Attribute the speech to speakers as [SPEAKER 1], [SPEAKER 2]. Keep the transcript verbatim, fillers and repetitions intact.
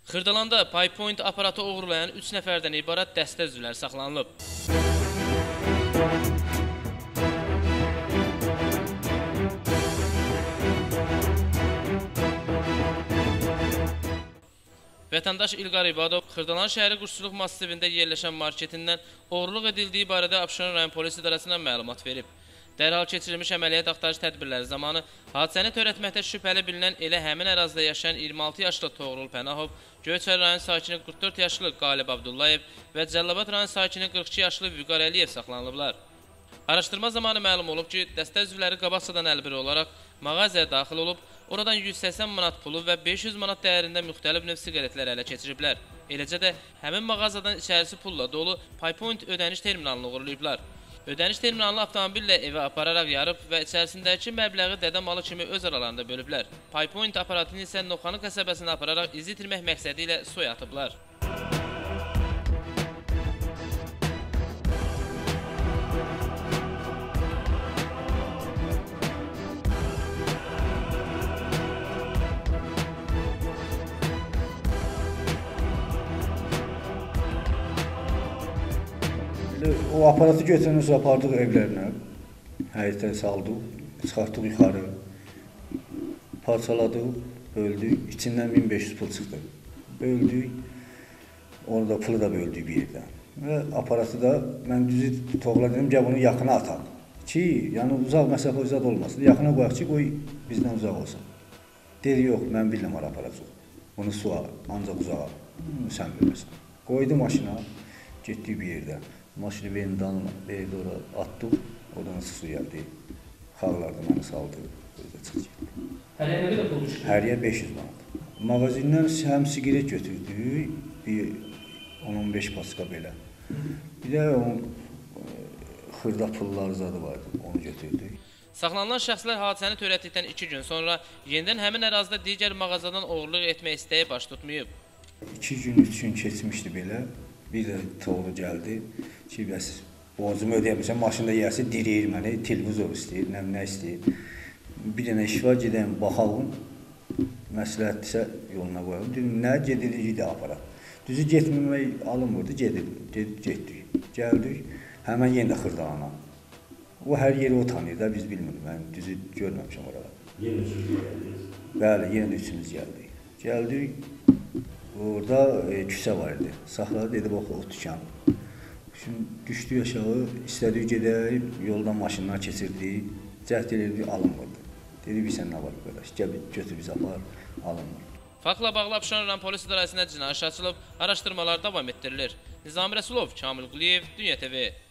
[SPEAKER 1] Xırdalanda PayPoint aparatı oğurlayan üç nəfərdən ibarət dəstə üzvləri saxlanılıb. Vətəndaş İlqar İbadov Xırdalan şəhəri Quşçuluq massivində yerləşən marketindən oğurluq edildiyi barədə Abşeron rayon polis idarəsinə məlumat verib. Dərhal keçirilmiş əməliyyat axtarış tədbirləri zamanı hadisəni törətməkdə şübhəli bilinən elə həmin ərazidə yaşayan iyirmi altı yaşlı Toğrul Pənahov, Göyçay rayon sakini qırx dörd yaşlı Qalib Abdullayev və Cəllabad rayon sakini qırx iki yaşlı Vüqar Əliyev saxlanılıblar. Araşdırma zamanı məlum olub ki, dəstə üzvləri qabaqcadan əlbir olaraq mağazaya daxil olub, oradan yüz səksən manat pulu və beş yüz manat dəyərində müxtəlif növ siqaretlər ələ keçiriblər. Eləcə də həmin mağazadan içərisi pulla dolu PayPoint ödəniş terminalını uğurlayıblar. Ödəniş terminalını avtomobillə evə apararaq yarıb və içərisindəki məbləği dədə malı kimi öz aralarında bölüblər. PayPoint aparatını isə Noxanı qəsəbəsinə apararaq iz itirmək məqsədi ilə soy atıblar.
[SPEAKER 2] O aparatı götürünüz apardıq evlərinə, həyətə saldıq, çıxartdıq yuxarı, parçaladıq, böldük, içindən min beş yüz pul çıxdı. Böldük, orada pulu da böldük bir yerdən. Və aparatı da mən düzü toğla dedim, gəl bunu yaxına ataq ki, yəni uzaq məsafə uzaq olmasın, yaxına qoyaq ki, qoy bizdən uzaq olsun. Dedi, yox, mən biləm ara aparacaq, bunu suğa, ancaq uzağa, sən bilməsən. Qoydu maşına, getdik bir yerdə. Maşını benim dalına, verdi oraya, atdıq, oradan su gəldi. Xallardı məni saldı, özdə çıxdı.
[SPEAKER 1] Həriyə nə qədər pul düşdü?
[SPEAKER 2] Həriyə beş yüz manat. Mağazindən həm sigaret götürdük, bir on on beş paska belə. Bir də onun xırda pulları zadı vardı, onu götürdük.
[SPEAKER 1] Saxlanılan şəxslər hadisəni törətdikdən iki gün sonra yenidən həmin ərazidə digər mağazadan oğurluq etmək istəyi baş tutmayıb.
[SPEAKER 2] İki gün, üç gün keçmişdi belə. Bir də toğru gəldi ki, bəs borcumu ödəyəmişəm, maşında gəlsə diriyir məni, televizor istəyir, nə, nə istəyir. Bir dənə iş var, gedəyim, baxalım, məsləhətdirsə yoluna qoyalım. Dedim, nə gedilir, gidə aparat. Düzü getməmək alınmırdı, gedildi, getdik, gəldik, həmən yenə də Xırdalana. O hər yeri o tanıyır da, biz bilmirik, mən düzü görməmişəm orada.
[SPEAKER 3] Yenə üçünüz gəldiniz?
[SPEAKER 2] Bəli, yenə də üçümüz gəldik. Gəldik. Orada e, küsə var idi. Saxladı, dedi, bax, o tükan. Şimdi düşdük aşağı, istədik gedək, yoldan maşınlar keçirdik, cəhd edirdik, alınmırdı. Dedi, bir sən nə var qardaş, gəl götür biz apar, alınmır.
[SPEAKER 1] Faktla bağlı Abşeron rayon polis idarəsinə cinayət işi açılıb, araşdırmalar davam etdirilir. Nizami Rəsulov, Kamil Quliyev, Dünya T V.